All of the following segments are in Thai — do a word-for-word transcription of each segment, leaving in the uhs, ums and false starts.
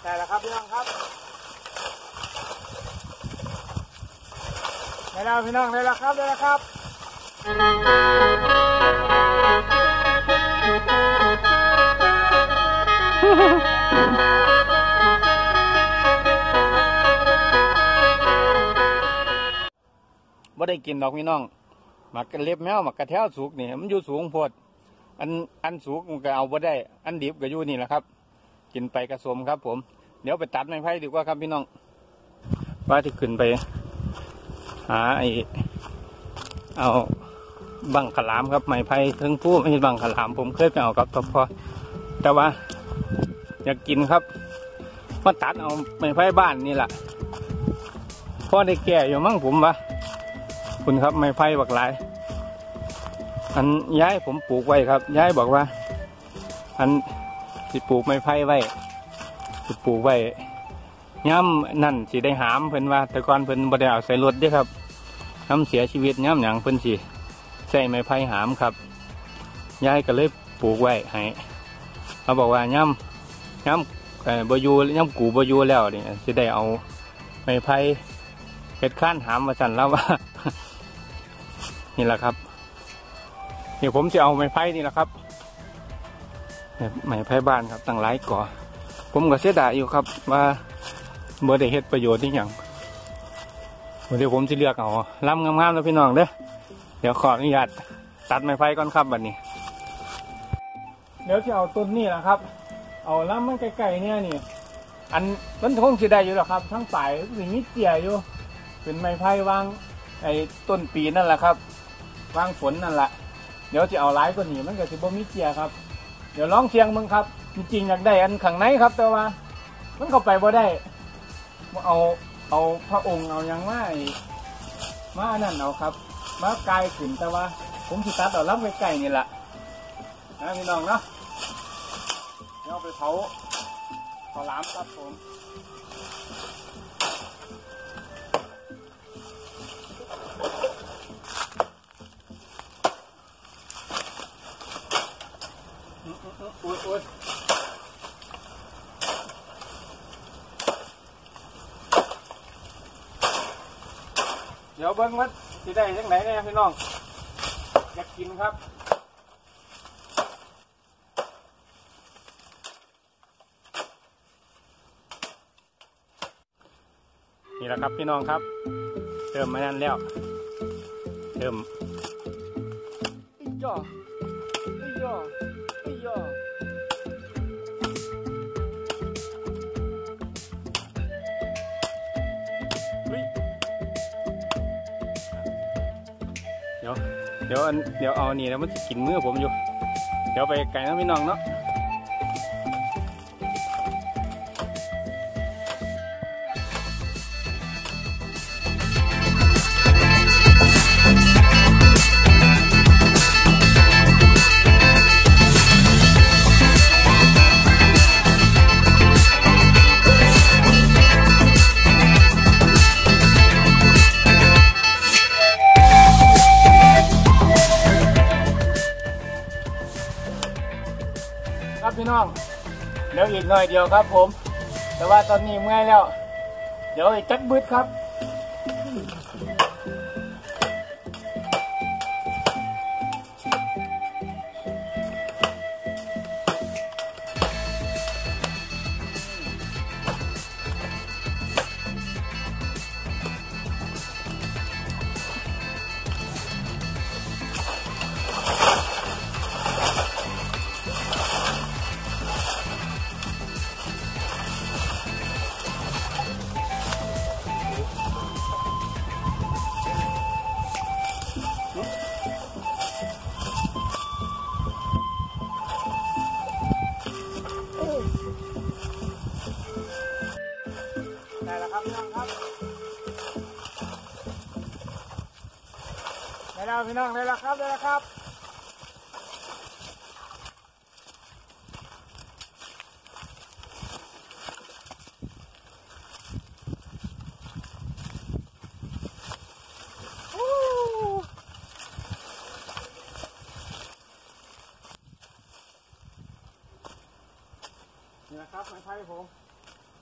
ได้แล้วครับพี่น้องครับได้แล้วพี่น้องได้แล้วครับได้แล้วครับบ่ได้กินดอกพี่น้องหมักกระเล็บแมวหมักกระแทวสุกนี่มันอยู่สูงโพดอันอันสุกมันก็เอาบ่ได้อันดิบก็อยู่นี่แหละครับกินไปกระสมครับผมเดี๋ยวไปตัดไม้ไผ่ดีกว่าครับพี่น้องว่าที่ขึ้นไปหาไอเอาบังขลามครับไม้ไผ่ถึงผู้ไม่ใช่บังขลามผมเคยไปเอากับทพอแต่ว่าอยากกินครับมาตัดเอาไม้ไผ่บ้านนี่แหละพ่อได้แก่อยู่มั่งผมวะคุณครับไม้ไผ่บักหลายอันย้ายผมปลูกไว้ครับย้ายบอกว่าอันสิปลูกไม้ไผ่ไว้สิปลูกไว้ย่ำนั่นสิได้หามเพิ่นว่าแต่ก่อนเพิ่นบ่ได้เอาใส่รถเด้ครับย่ำเสียชีวิตย่ำหยังเพิ่นสิใส่ไม้ไผ่หามครับย้ายก็เลยปลูกไว้ให้เขาบอกว่าย่ำย่ำบ่อยู่ย่ำกูบ่อยู่แล้วนี่สิได้เอาไม้ไผ่เฮ็ดข้านหามมาสั่นแล้วว่านี่แหละครับเดี๋ยวผมจะเอาไม้ไผ่นี่แหละครับไม้ไผ่บ้านครับตั้งหลายก่อผมก็เสียดายอยู่ครับว่าบ่ได้เฮ็ดประโยชน์ที่อย่างเดี๋ยวผมจะเลือกเอาลำงามๆแล้วพี่น้องเด้อเดี๋ยวขออนุญาตตัดไม้ไผ่ก่อนครับบัดนี้เดี๋ยวจะเอาต้นนี่แหละครับเอาลำมันใกล้ๆเนี่ยนี่อันมันคงสิได้อยู่แล้วครับทั้งปลายสิ่งนี้เจี่ยอยู่เป็นไม้ไผ่วางไอ้ต้นปีนั่นแหละครับวางฝนนั่นแหละเดี๋ยวจะเอาหลายกว่านี้มันก็สิบ่มีเจี่ยครับเดี๋ยวลองเชียงมึงครับจริงๆอยากได้อันข้างในครับแต่ว่ามันเข้าไปบ่ได้เอาเอาพระองค์เอาอย่างว่ามาอันนั้นเอาครับมากายขึ้นแต่ว่าผมสิตัดเอาล้ำไกลๆนี่แหละนะพี่น้องเนาะเดี๋ยวไปเผาเผาล้ำครับผมอุ๊ยอุ๊ยเดี๋ยวเบิ้งว่าจะได้ยังไงเนี่ยพี่น้องอยากกินครับนี่แหละครับพี่น้องครับเติมมานั่นแล้วเติมอีจ่ออีจ่ออีจ่อเดี๋ยวเดี๋ยวเดี๋ยวเอานี่แล้วมันจะกินมือผมอยู่เดี๋ยวไปไก่นะพี่น้องเนาะครับพี่น้องเดี๋ยวอีกหน่อยเดียวครับผมแต่ว่าตอนนี้เมื่อยแล้วเดี๋ยวอีกจักบึดครับได้แล้วครับพี่น้องครับได้แล้วพี่น้องได้แล้วครับได้แล้วครับนี่นะครับไม้ไผ่ผม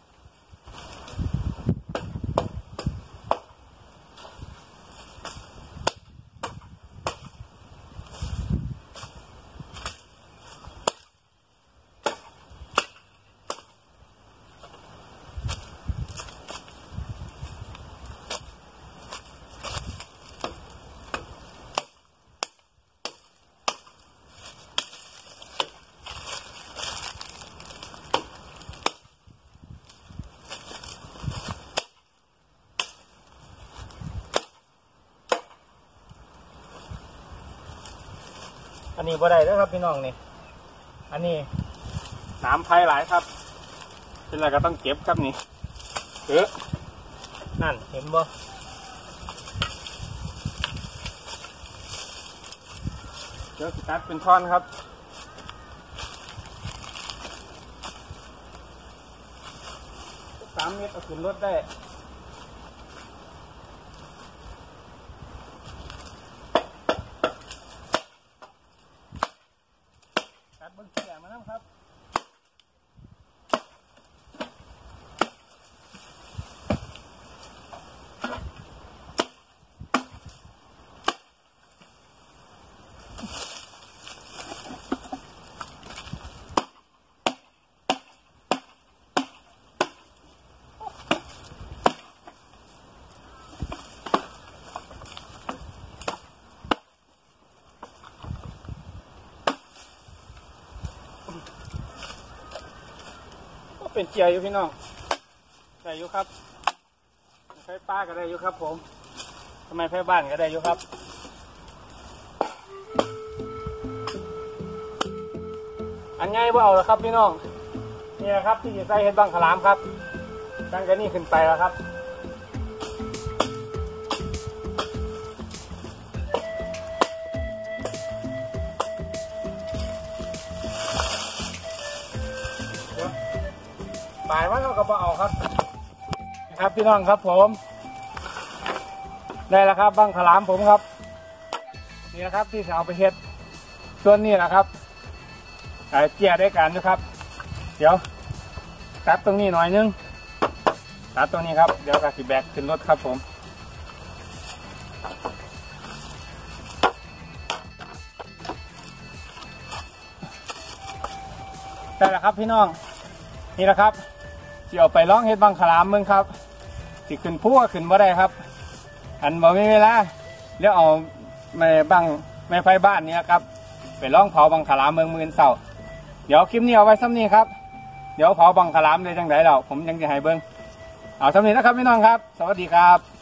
อันนี้บ่ได้แล้วครับพี่น้องนี่อันนี้น้ำไผ่หลายครับเป็นอะไรก็ต้องเก็บครับนี่เออนั่นเห็นบ่เดี๋ยวสตัดเป็นท่อนครับสามเมตรเอาขึ้นรถได้ตัดบนเสียมาแล้วครับเป็นเจียอยู่พี่น้องได้อยู่ครับไฟป้าก็ได้อยู่ครับผมทำไมไฟบ้านก็ได้อยู่ครับอันง่ายว่าเอาละครับพี่น้องนี่นะครับที่จะใส่เห็ดบังขลามครับตั้งแต่นี้ขึ้นไปแล้วครับปลายมันเราก็บ่เอาครับครับพี่น้องครับผมได้แล้วครับบังขลามผมครับนี่นะครับที่จะเอาไปเฮ็ดส่วนนี้นะครับเจียได้กันนะครับเดี๋ยวตัดตรงนี้หน่อยนึงตัดตรงนี้ครับเดี๋ยวกระสิแบกขึ้นรถครับผมได้แล้วครับพี่น้องนี่แหละครับที่เอาไปร้องเฮ็ดบังขลามมึงครับที่ขึ้นพั่วขึ้นบ่ได้ครับอันบ่มีเวลาเดี๋ยวเอาแม่บังแม่ไฟบ้านนี้ครับไปร้องเผาบังขลามเมืองมือเศร้าเดี๋ยวคลิปนี้เอาไว้ซ้ำนี้ครับเดี๋ยวเผาบังขลามได้จังไดเราผมยังจะให้เบิ้งเอาซ้ำนี้นะครับพี่น้องครับสวัสดีครับ